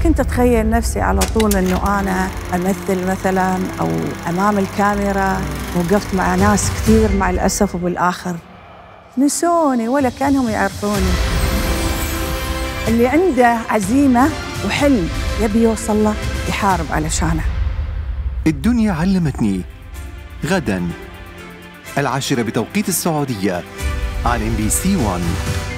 كنت أتخيل نفسي على طول إنه أنا أمثل مثلاً أو أمام الكاميرا، وقفت مع ناس كثير مع الأسف وبالآخر نسوني ولا كانهم يعرفوني. اللي عنده عزيمة وحلم يبي يوصل له يحارب علشانه. الدنيا علمتني غداً 10:00 بتوقيت السعودية على MBC 1.